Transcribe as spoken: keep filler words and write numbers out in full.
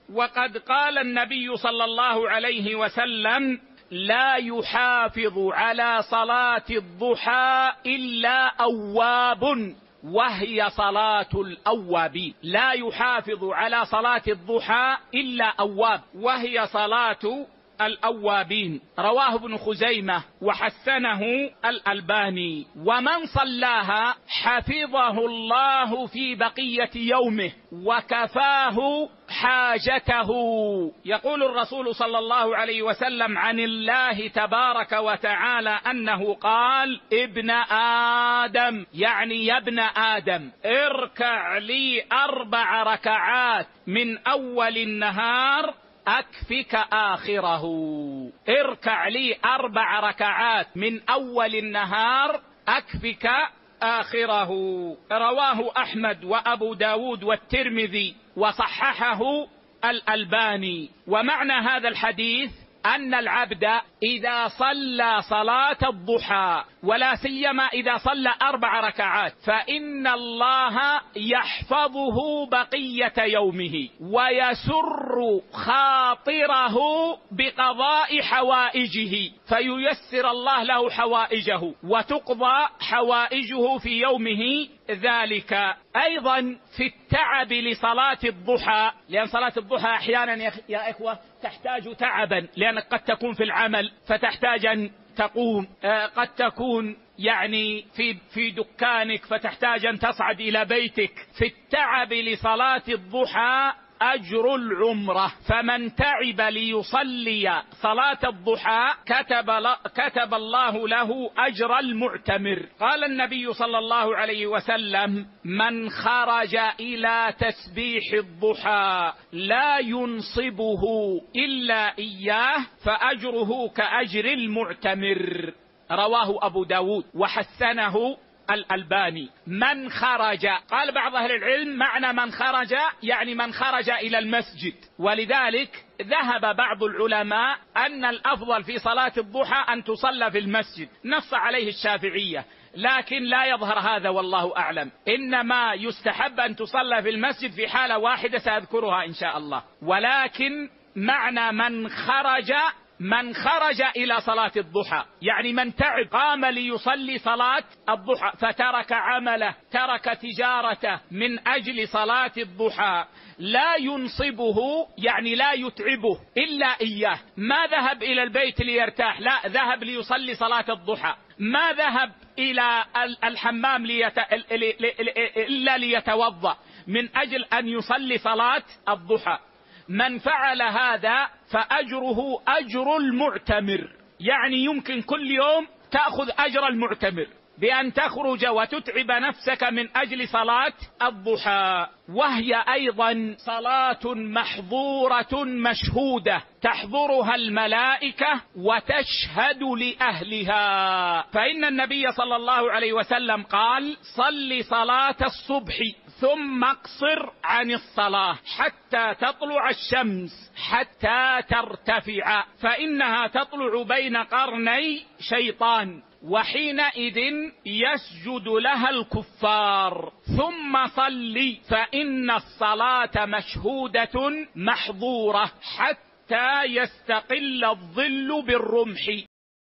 وقد قال النبي صلى الله عليه وسلم: لا يحافظ على صلاة الضحى إلا أواب، وهي صلاة الأوابين. لا يحافظ على صلاة الضحى إلا أواب، وهي صلاة الأوابين. رواه ابن خزيمة وحسنه الألباني. ومن صلاها حفظه الله في بقية يومه وكفاه حاجته. يقول الرسول صلى الله عليه وسلم عن الله تبارك وتعالى أنه قال: ابن آدم، يعني يا ابن آدم، اركع لي أربع ركعات من أول النهار أكفك آخره. اركع لي أربع ركعات من أول النهار أكفك آخره. رواه أحمد وأبو داود والترمذي وصححه الألباني. ومعنى هذا الحديث أن العبد إذا صلى صلاة الضحى، ولا سيما إذا صلى أربع ركعات، فإن الله يحفظه بقية يومه ويسر خاطره بقضاء حوائجه، فييسر الله له حوائجه وتقضى حوائجه في يومه ذلك. أيضا في التعب لصلاة الضحى، لأن صلاة الضحى أحيانا يا إخوة تحتاج تعبا، لأنك قد تكون في العمل فتحتاج أن تقوم، قد تكون يعني في في دكانك فتحتاج أن تصعد إلى بيتك. في التعب لصلاة الضحى أجر العمرة، فمن تعب ليصلي صلاة الضحى كتب, كتب الله له أجر المعتمر. قال النبي صلى الله عليه وسلم: من خرج إلى تسبيح الضحى لا ينصبه إلا إياه فأجره كأجر المعتمر. رواه أبو داود وحسنه الألباني. من خرج، قال بعض أهل العلم معنى من خرج يعني من خرج إلى المسجد، ولذلك ذهب بعض العلماء أن الأفضل في صلاة الضحى أن تصلى في المسجد، نص عليه الشافعية، لكن لا يظهر هذا والله أعلم. إنما يستحب أن تصلى في المسجد في حالة واحدة سأذكرها إن شاء الله. ولكن معنى من خرج من خرج إلى صلاة الضحى يعني من تعب، قام ليصلي صلاة الضحى فترك عمله، ترك تجارته من أجل صلاة الضحى، لا ينصبه يعني لا يتعبه إلا إياه. ما ذهب إلى البيت ليرتاح، لا، ذهب ليصلي صلاة الضحى. ما ذهب إلى الحمام ليت... إلا ليتوضأ من أجل أن يصلي صلاة الضحى. من فعل هذا فأجره أجر المعتمر، يعني يمكن كل يوم تأخذ أجر المعتمر بأن تخرج وتتعب نفسك من أجل صلاة الضحى. وهي أيضا صلاة محظورة مشهودة تحضرها الملائكة وتشهد لأهلها. فإن النبي صلى الله عليه وسلم قال: صل صلاة الصبح ثم اقصر عن الصلاة حتى تطلع الشمس حتى ترتفع، فإنها تطلع بين قرني شيطان، وحينئذ يسجد لها الكفار. ثم صلي فإن الصلاة مشهودة محظورة حتى يستقل الظل بالرمح.